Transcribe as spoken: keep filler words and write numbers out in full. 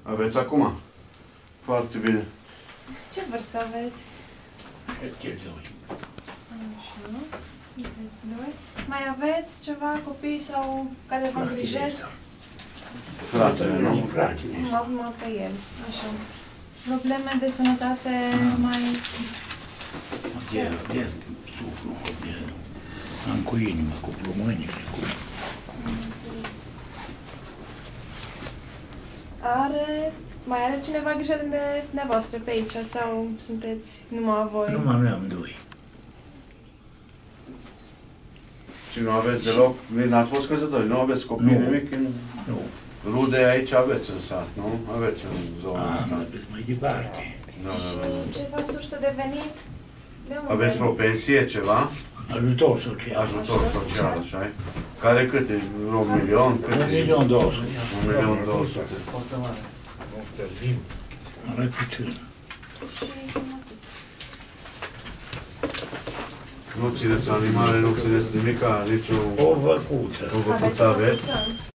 Aveți acum? Foarte bine. Ce vârstă aveți? Cred doi. Așa, sunteți doi. Mai aveți ceva copii sau care vă îngrijesc? Fratele, nu? Fratele. Mă pe el, așa. Probleme de sănătate mai... De, de suflu, de... Am cu inimă, cu plămânile, cu... Are... Mai are cineva grijă de dumneavoastră pe aici sau sunteți numai voi? Numai noi am doi. Și nu aveți deloc? N-ați fost căsători, nu aveți copii, Nu. nimic? Nu. Rude aici aveți în sat, nu? Aveți în zona Am asta. adus mai departe. Da, da, da. Și ceva sursă de venit? De unde? Aveți vreo pensie, ceva? Ajutor social. Ajutor social, așa -i? Care câte? Un milion? Câte? Un milion două sute. Un milion două sute. Arăt puțin. Nu țineți animale, nu țineți nimica, nici o... O văcuță. O văcuță aveți?